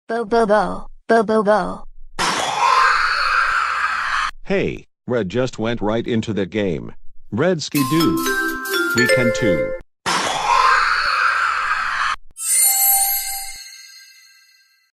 Bo bo bo, bo bo bo. Hey, Red just went right into the game. Red skidoo. We can too.